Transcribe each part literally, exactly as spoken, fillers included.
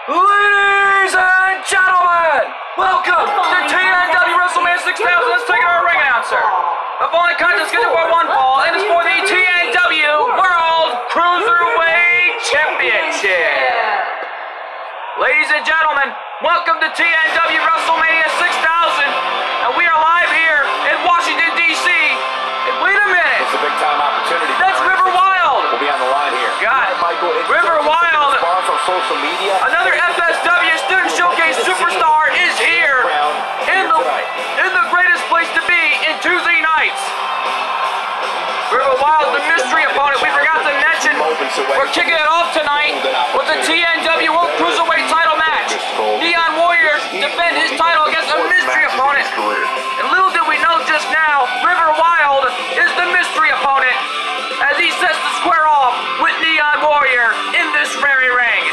Ladies and gentlemen, welcome to T N W WrestleMania six thousand. Let's take it our ring announcer. The following contest is scheduled for one fall, and it's for the T N W World Cruiserweight Championship. Ladies and gentlemen, welcome to T N W WrestleMania six thousand, and we are live here in Washington, D C And wait a minute. It's a big time opportunity. That's River Wild. We'll be on the line here. God. Michael, River Wild. Response on social media. Another F S W Student Showcase superstar is here in the, in the greatest place to be in Tuesday nights. River Wild, the mystery opponent. We forgot to mention we're kicking it off tonight with the T N W World Cruiserweight title match. Neon Warrior defend his title against a mystery opponent. And little did we know just now, River Wild is the mystery opponent as he sets to square off with Neon Warrior in this very ring.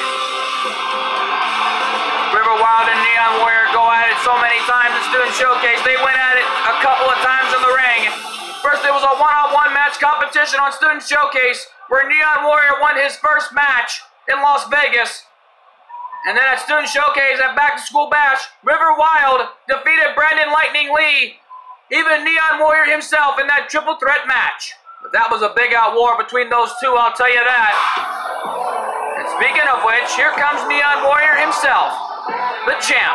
River Wild and Neon Warrior go at it so many times in Student Showcase. They went at it a couple of times in the ring. First, there was a one-on-one match competition on Student Showcase where Neon Warrior won his first match in Las Vegas. And then at Student Showcase at Back to School Bash, River Wild defeated Brandon Lightning Lee, even Neon Warrior himself in that triple threat match. But that was a big out war between those two, I'll tell you that. And speaking of which, here comes Neon Warrior himself, the champ.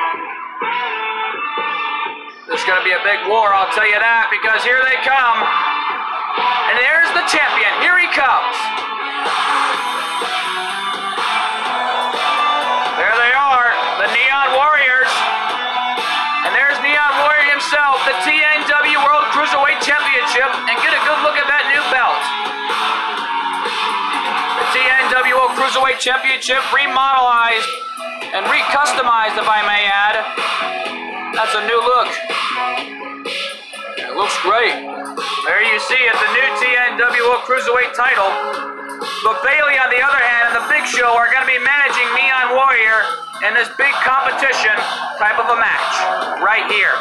This is going to be a big war, I'll tell you that, because here they come. And there's the champion. Here he comes. There they are, the Neon Warriors. And there's Neon Warrior himself, the T N W World Cruiserweight Championship. And get a good look at that new belt. The T N W World Cruiserweight Championship remodelized and recustomized, if I may add. That's a new look. It looks great. There you see it, the new T N W World Cruiserweight title. But Bailey, on the other hand, and the Big Show are going to be managing Neon Warrior in this big competition type of a match right here.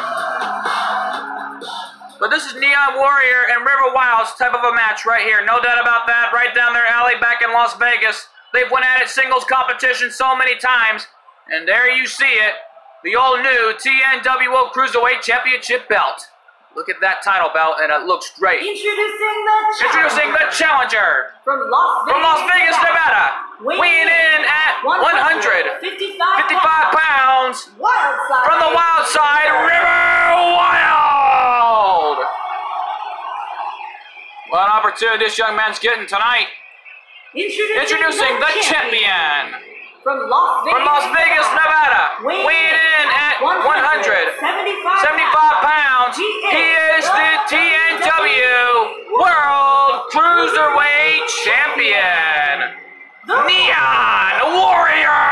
But this is Neon Warrior and River Wild's type of a match right here. No doubt about that. Right down their alley back in Las Vegas. They've went at it singles competition so many times. And there you see it. The all-new T N W World Cruiserweight Championship belt. Look at that title belt, and it looks great. Introducing the challenger. Introducing the challenger. From Las Vegas, From Las Vegas Nevada. Weighing in at one hundred fifty-five pounds. Wild side. From the wild side, River Wild. What an opportunity this young man's getting tonight. Introducing, Introducing the, the champion. champion. From Las Vegas, From Las Vegas Nevada. Weighing Weighing in at one hundred seventy-five pounds. He is the T N W World Cruiserweight Champion. Neon Warrior!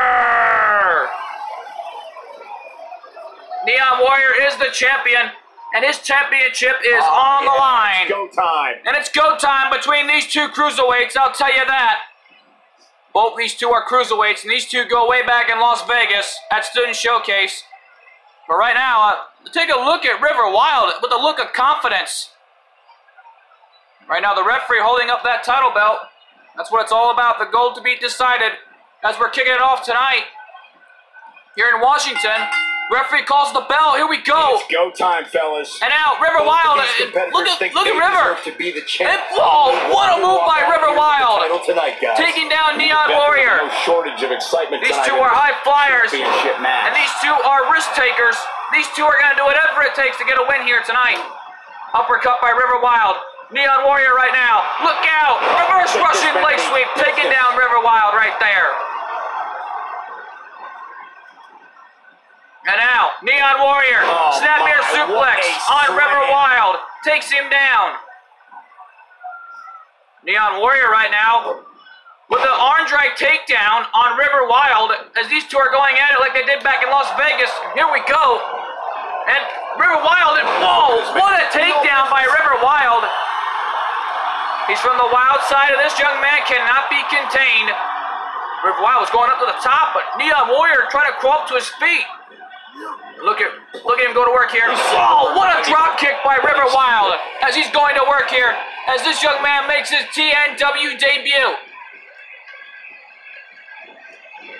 Neon Warrior is the champion, and his championship is oh, on yeah. the line. It's go time. And it's go time between these two cruiserweights, I'll tell you that. Both these two are cruiserweights, and these two go way back in Las Vegas at Student Showcase. But right now, uh, take a look at River Wild with a look of confidence. Right now, the referee holding up that title belt. That's what it's all about, the gold to be decided as we're kicking it off tonight here in Washington. Referee calls the bell. Here we go. It's go time, fellas. And now, River Wild. Uh, look at, look at River. To be the champ. And, whoa, what a move by River Wild. Tonight, guys. Taking down Neon Warrior. No shortage of excitement. These two are high flyers. And these two are risk takers. These two are going to do whatever it takes to get a win here tonight. Uppercut by River Wild. Neon Warrior right now. Look out. Reverse Russian leg sweep. Taking down River Wild right there. And now, Neon Warrior, oh snapmare suplex on River Wild, takes him down. Neon Warrior right now with the arm drag takedown on River Wild as these two are going at it like they did back in Las Vegas. Here we go. And River Wild, and whoa, what a takedown by River Wild. He's from the wild side, and this young man cannot be contained. River Wild was going up to the top, but Neon Warrior trying to crawl up to his feet. Look at look at him go to work here. Oh, what a drop kick by River Wild as he's going to work here as this young man makes his T N W debut.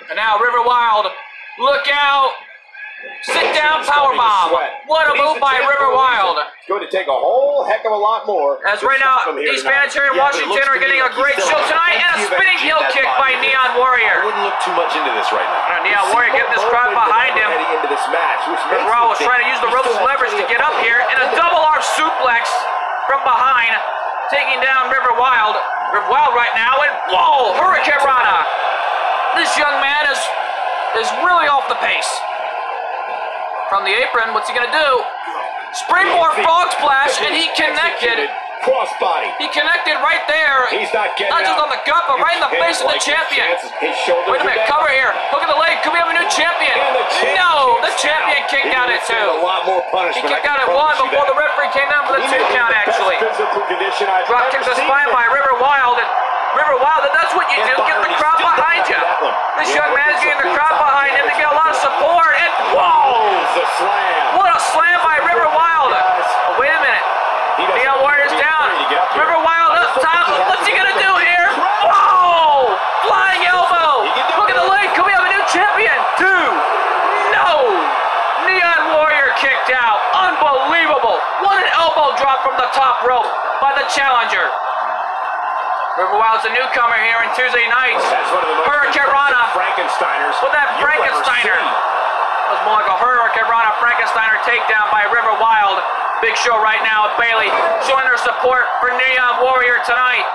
And now River Wild, look out. Sit down powerbomb. What a move by River Wild. It's going to take a whole heck of a lot more. As right now, these fans here in Washington are getting a great show tonight, and a spinning heel kick by Neon Warrior. I wouldn't look too much into this right now. Now, Neon Warrior getting this crowd behind him. Heading into this match, which River Wild was trying to use the ropes as leverage to get up here, and a double arm suplex from behind, taking down River Wild. River Wild right now, and whoa, Hurricane Rana. This young man is is really off the pace. From the apron, what's he gonna do? Springboard frog splash, and he connected. Crossbody. He connected right there. He's not getting Not just up. on the gut, but right in the face of the champion. His shoulders Wait a minute, are down. cover here. Look at the leg. Could we have a new champion? And the champ No, the kicks champion out. kicked He out at deserved two. A lot more He punishment. kicked I out can at one promise you before that. the referee came down for the He two may be count, the best actually. physical condition I've Drop ever kick the seen spine him. by River Wild. And River Wild, that's what you And do. Get Byron, the he crowd still behind got you. that one. This Yeah, young man is it's a getting the big crowd time behind him to man. get a lot of support. And whoa! The slam. What a slam by River Wild. Oh, wait a minute. He doesn't Neon Warrior's need down. to get up here. River Wild up top. What's he gonna do here? Whoa! Flying elbow. He can do Look at the it. leg. Can we have a new champion? Two. No. Neon Warrior kicked out. Unbelievable. What an elbow drop from the top rope by the challenger. River Wild's a newcomer here in Tuesday nights. That's one of the most Hurricane Rana. Frankensteiners. With that you've ever Frankensteiner. seen. It was more like a Hurricane Rana Frankensteiner takedown by River Wild. Big show right now with Bailey showing their support for Neon Warrior tonight.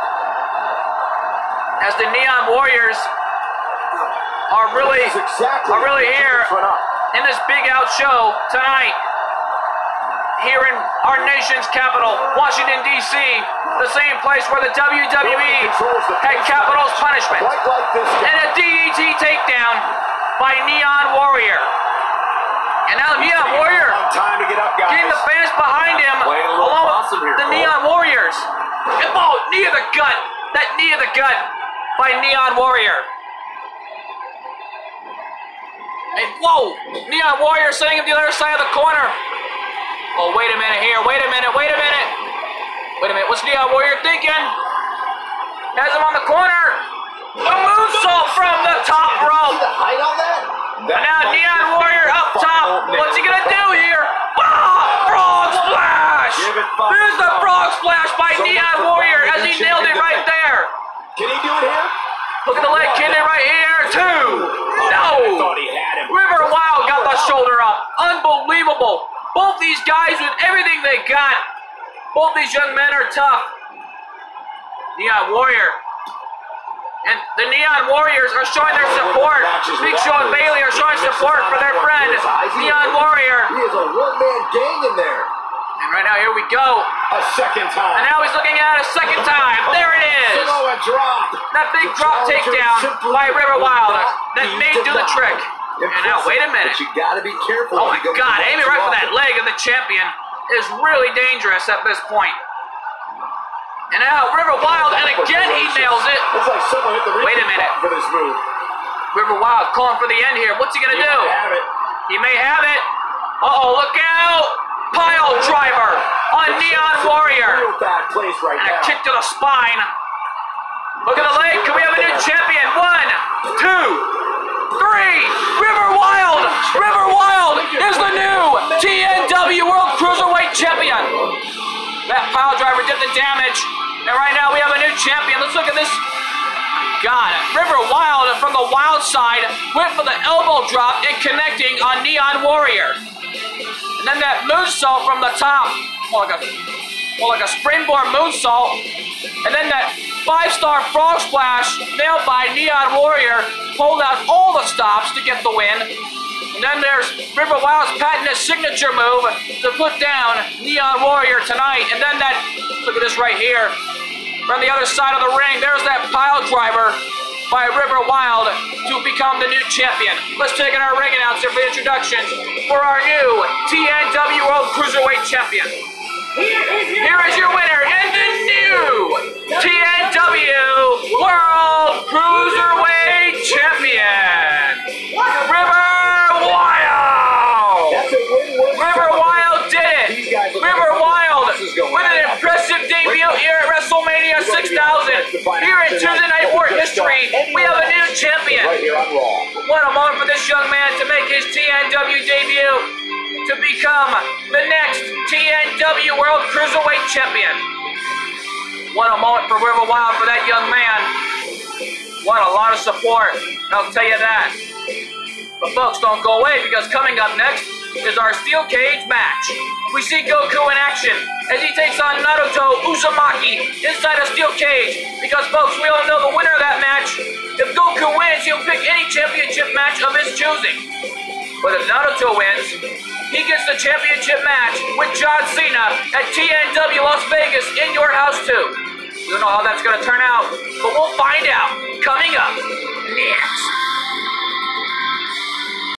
As the Neon Warriors are really, This is exactly are really how here this went up. in this big out show tonight. Here in our nation's capital, Washington, D C, the same place where the W W E had Capital's Punishment. Quite like this guy. And a D D T takedown by Neon Warrior. And now Neon Warrior On time to get up, guys. getting the fans behind him Playing a little along possum with here, the Cole. Neon Warriors. And oh, knee of the gut. That knee of the gut by Neon Warrior. And whoa, Neon Warrior sitting at the other side of the corner. Oh, wait a minute here. Wait a minute. Wait a minute. Wait a minute. What's Neon Warrior thinking? Has him on the corner. A moonsault from the top rope. The height on that? And now Neon Warrior up top. What's he gonna do here? Ah, frog splash! Give it five. There's the frog splash by So Neon much for Warrior Byron as he Mitchell nailed in it right defense. there. Can he do it here? Look at the leg kick right here. Two. I No. thought he had him. River Wild got the shoulder up. Unbelievable. Both these guys with everything they got. Both these young men are tough. Neon Warrior. And the Neon Warriors are showing their support. Big Show and Bailey are showing support for their friend, Neon Warrior. He is a one-man gang in there. And right now, here we go. A second time. And now he's looking at it a second time. There it is. Samoa drop. That big drop takedown by River Wild. That may do the trick. And now, wait a minute. But you gotta be careful. Oh my God, aiming right for that leg of the champion is really dangerous at this point. And now River Wild, and again he nails it. It's like someone hit the Wait a reset minute. button for this move. River Wild calling for the end here. What's he gonna He do? might have it. He may have it. Uh-oh, look out! Pile driver on Neon Warrior. Real bad place right And a now. kick to the spine. Look at the leg. Can we have a new champion? One, two, three. River Wild. River Wild is the new T N W World Cruiserweight Champion. That pile driver did the damage. And right now we have a new champion. Let's look at this. God, River Wild from the wild side went for the elbow drop and connecting on Neon Warrior. And then that moonsault from the top, more like a, more like a springboard moonsault. And then that five-star frog splash nailed by Neon Warrior pulled out all the stops to get the win. And then there's River Wild's patented signature move to put down Neon Warrior tonight. And then that, look at this right here. From the other side of the ring, there's that pile driver by River Wild to become the new champion. Let's take in our ring announcer for the introductions for our new T N W World Cruiserweight Champion. Here is your, Here is your winner and the new T N W World Cruiserweight Champion, River Wild. That's a win-win. River Wild did it. These guys look River like Wild this is going with an on. impressive debut here at WrestleMania six thousand. Here in Tuesday Night War history, we have a new champion. champion. Right here on Raw. What a moment for this young man to make his T N W debut, to become the next T N W World Cruiserweight Champion. What a moment for River Wild for that young man. What a lot of support, I'll tell you that. But folks, don't go away, because coming up next is our steel cage match. We see Goku in action as he takes on Naruto Uzumaki inside a steel cage, because folks, we all know the winner of that match. If Goku wins, he'll pick any championship match of his choosing. But if Naruto wins, he gets the championship match with John Cena at T N W Las Vegas in your house too. We don't know how that's going to turn out, but we'll find out coming up next.